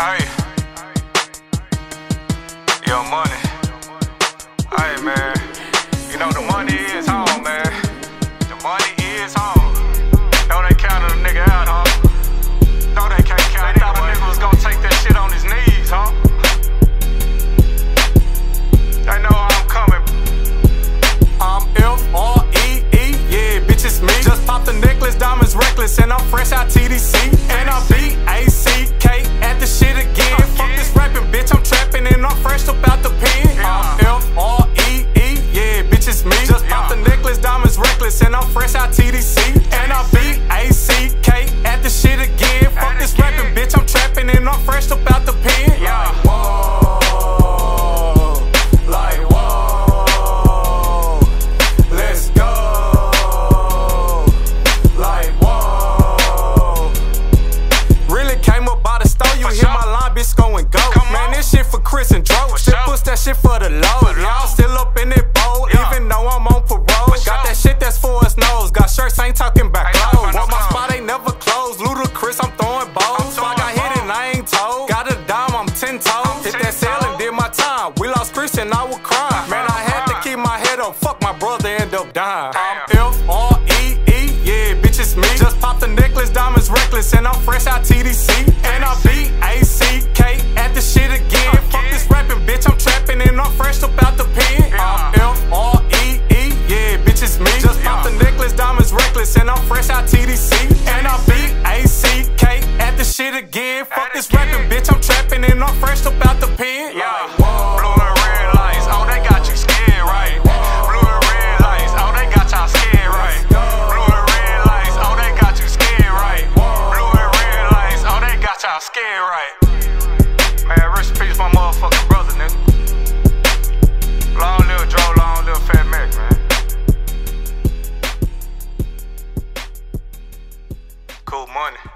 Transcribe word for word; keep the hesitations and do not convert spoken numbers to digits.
Hey, your money. Hey, man. You know the money is home, man. The money is home. Know they counted a nigga out, huh? No, they can't count. They thought a nigga was gonna take that shit on his knees, huh? They know I'm coming. I'm F R E E, yeah, bitch, it's me. Just popped the necklace, diamonds reckless, and I'm fresh out T D C. And I'm B A C K at the shit again. Fuck this rapping, bitch, I'm trapping, and I'm fresh up out the pen. I'm F R E E, yeah, bitch, it's me. Just popped the necklace, diamonds reckless, and I'm fresh out T D C. And I'm B A C K at the shit again. Fuck this rapping, bitch, I'm trapping, and I'm fresh up out the pen. Like, whoa, like, whoa, let's go. Like, whoa, really came up by the store, you hit my line, bitch, go and go. Man, this shit for Chris and Dro. Still push that shit for the load. Y'all still up in it bowl, even though I'm on parole. Got that shit that's for us nose. Got shirts, ain't talking back clothes. Want my spot ain't never closed. Ludacris, I'm throwing bows. I got hit and I ain't told. Got a dime, I'm ten toes. Hit that sale and did my time. We lost Chris and I would cry. Man, I had to keep my head up. Fuck, my brother end up dying. I'm F R E E, yeah, bitch, it's me. Just popped the necklace, diamonds reckless, and I'm fresh out T D C. And I'm B A C K at the shit again. Fuck this rapping, bitch, I'm trapping, and I'm fresh up out the pen. I'm F R E E, yeah, bitch, it's me. Just popped the necklace, diamonds reckless, and I'm fresh out T D C. And I'm B A C K at the shit again. Fuck this rapping, bitch, I'm trapping, and I'm fresh up out the pen. Like, whoa. Blue and red lights, oh, they got you scared, right? Blue and red lights, oh, they got y'all scared, right? Blue and red lights, oh, they got you scared, right? Blue and red lights, oh, they got y'all scared, right? Man, rest in peace, my motherfucking brother, nigga. Long live Joe, long live Fat Mac, man. Cool money.